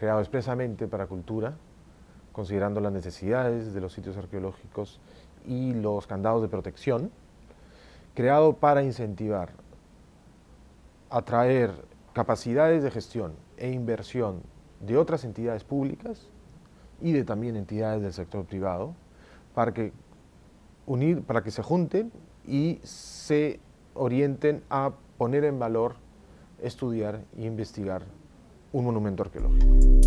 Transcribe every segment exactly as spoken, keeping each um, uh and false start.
creado expresamente para cultura, considerando las necesidades de los sitios arqueológicos y los candados de protección, creado para incentivar, atraer capacidades de gestión e inversión de otras entidades públicas y de también entidades del sector privado, para que, unir, para que se junten y se orienten a poner en valor, estudiar e investigar un monumento arqueológico.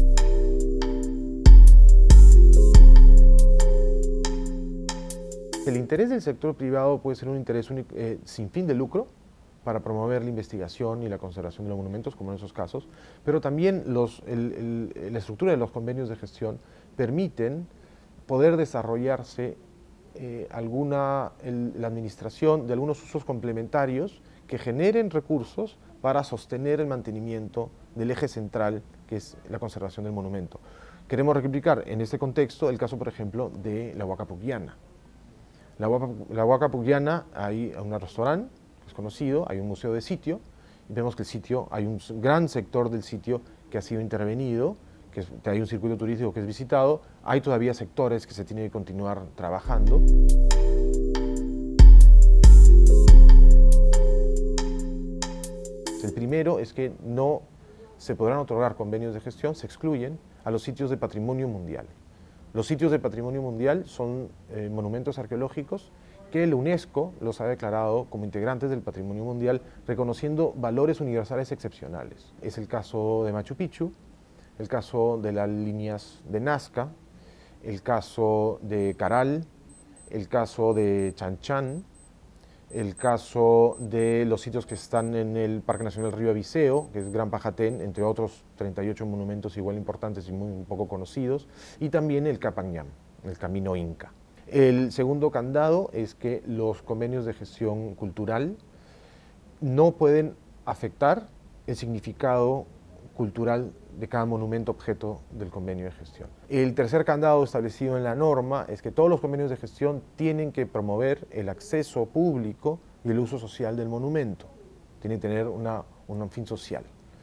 El interés del sector privado puede ser un interés único, eh, sin fin de lucro, para promover la investigación y la conservación de los monumentos, como en esos casos, pero también los, el, el, la estructura de los convenios de gestión permiten poder desarrollarse eh, alguna, el, la administración de algunos usos complementarios que generen recursos para sostener el mantenimiento del eje central, que es la conservación del monumento. Queremos replicar en este contexto el caso, por ejemplo, de la Huaca Pucllana. La Huaca, la Huaca Pucllana, hay un restaurante, es conocido, hay un museo de sitio, y vemos que el sitio, hay un gran sector del sitio que ha sido intervenido, que, es, que hay un circuito turístico que es visitado, hay todavía sectores que se tienen que continuar trabajando. El primero es que no se podrán otorgar convenios de gestión, se excluyen a los sitios de patrimonio mundial. Los sitios de patrimonio mundial son eh, monumentos arqueológicos que la UNESCO los ha declarado como integrantes del patrimonio mundial, reconociendo valores universales excepcionales. Es el caso de Machu Picchu, el caso de las líneas de Nazca, el caso de Caral, el caso de Chan Chan, el caso de los sitios que están en el Parque Nacional Río Abiseo, que es Gran Pajatén, entre otros treinta y ocho monumentos igual importantes y muy poco conocidos, y también el Capañam, el Camino Inca. El segundo candado es que los convenios de gestión cultural no pueden afectar el significado cultural de cada monumento objeto del convenio de gestión. El tercer candado establecido en la norma es que todos los convenios de gestión tienen que promover el acceso público y el uso social del monumento. Tienen que tener una, un fin social.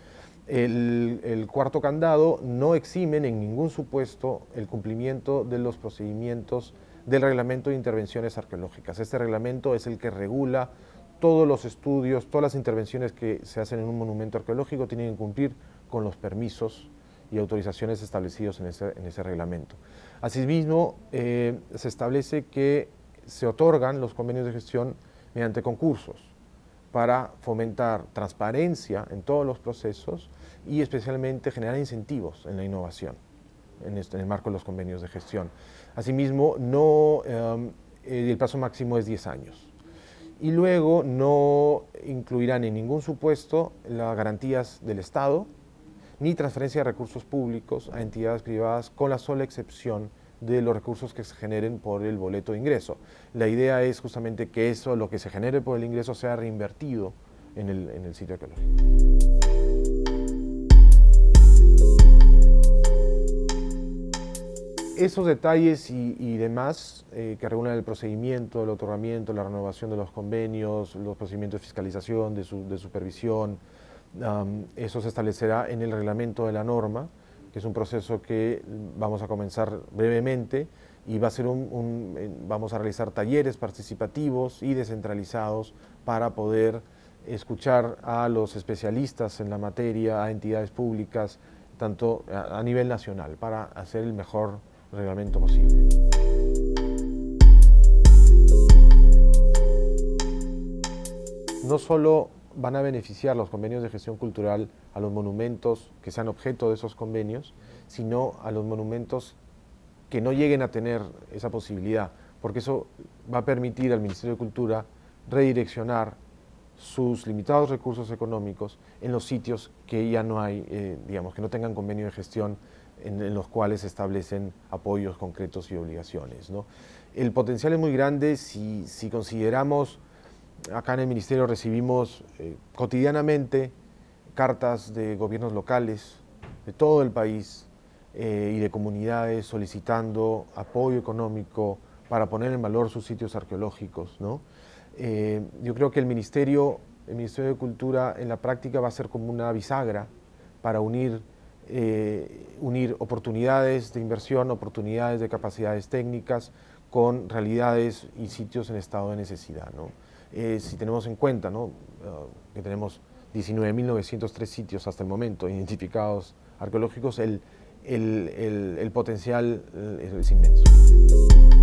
El, el cuarto candado no eximen en ningún supuesto el cumplimiento de los procedimientos del Reglamento de Intervenciones Arqueológicas. Este reglamento es el que regula todos los estudios, todas las intervenciones que se hacen en un monumento arqueológico tienen que cumplir con los permisos y autorizaciones establecidos en ese, en ese reglamento. Asimismo, eh, se establece que se otorgan los convenios de gestión mediante concursos para fomentar transparencia en todos los procesos y especialmente generar incentivos en la innovación en, este, en el marco de los convenios de gestión. Asimismo, no, eh, el plazo máximo es diez años. Y luego no incluirán en ningún supuesto las garantías del Estado ni transferencia de recursos públicos a entidades privadas, con la sola excepción de los recursos que se generen por el boleto de ingreso. La idea es justamente que eso, lo que se genere por el ingreso, sea reinvertido en el, en el sitio arqueológico. Esos detalles y, y demás eh, que regulan el procedimiento, el otorgamiento, la renovación de los convenios, los procedimientos de fiscalización, de, su, de supervisión, um, eso se establecerá en el reglamento de la norma, que es un proceso que vamos a comenzar brevemente y va a ser un, un, vamos a realizar talleres participativos y descentralizados para poder escuchar a los especialistas en la materia, a entidades públicas, tanto a, a nivel nacional, para hacer el mejor reglamento posible. No solo van a beneficiar los convenios de gestión cultural a los monumentos que sean objeto de esos convenios, sino a los monumentos que no lleguen a tener esa posibilidad, porque eso va a permitir al Ministerio de Cultura redireccionar sus limitados recursos económicos en los sitios que ya no hay, eh, digamos, que no tengan convenio de gestión en, en los cuales se establecen apoyos concretos y obligaciones, ¿no? El potencial es muy grande si, si consideramos, acá en el Ministerio recibimos eh, cotidianamente cartas de gobiernos locales de todo el país eh, y de comunidades solicitando apoyo económico para poner en valor sus sitios arqueológicos, ¿no? Eh, yo creo que el Ministerio, el Ministerio de Cultura en la práctica va a ser como una bisagra para unir eh, unir oportunidades de inversión, oportunidades de capacidades técnicas con realidades y sitios en estado de necesidad, ¿no? Eh, si tenemos en cuenta, ¿no? uh, que tenemos diecinueve mil novecientos tres sitios hasta el momento identificados arqueológicos, el, el, el, el potencial es inmenso.